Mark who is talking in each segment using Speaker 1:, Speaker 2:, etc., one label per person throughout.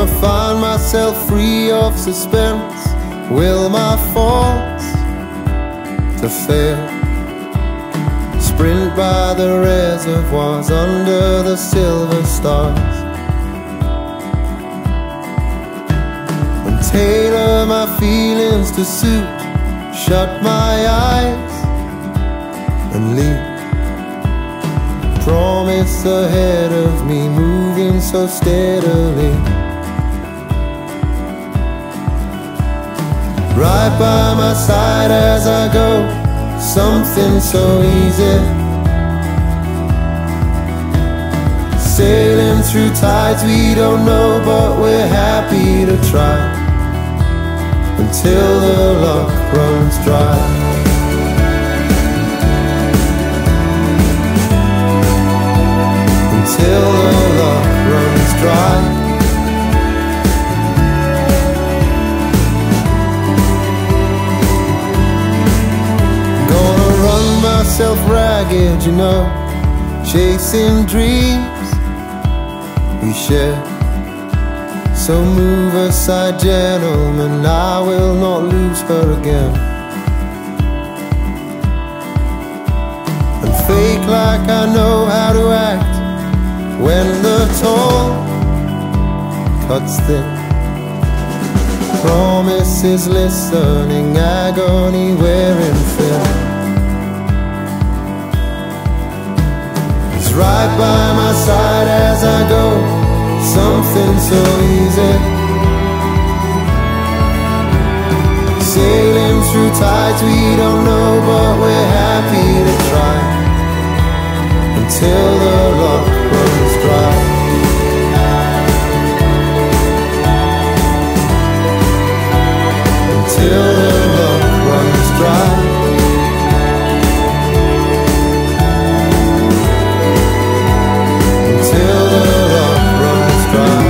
Speaker 1: Gonna find myself free of suspense. Will my faults to fail? Sprint by the reservoirs under the silver stars, and tailor my feelings to suit. Shut my eyes and leave. Promise ahead of me, moving so steadily. Right by my side as I go, something so easy. Sailing through tides we don't know, but we're happy to try, until the luck runs dry. Until the luck runs dry. Gonna run myself ragged, you know, chasing dreams we share. So move aside, gentlemen, I will not lose her again. And fake like I know how to act when the tone cuts thin. Promises listening, agony wearing thin. It's right by my side as I go, something so easy. Sailing through tides we don't know, but we're happy to try, until the luck runs dry. Until the luck runs dry. Until the luck runs dry.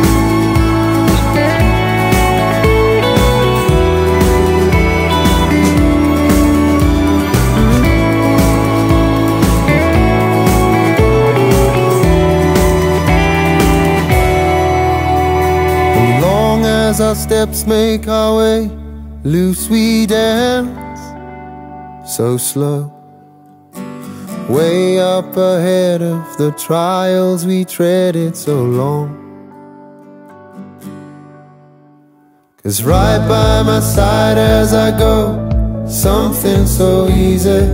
Speaker 1: As our steps make our way, loose we dance, so slow, way up ahead of the trials we treaded so long. 'Cause right by my side as I go, something so easy.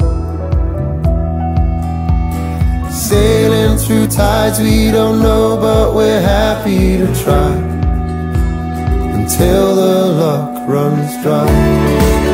Speaker 1: Sailing through tides we don't know, but we're happy to try, until the luck runs dry.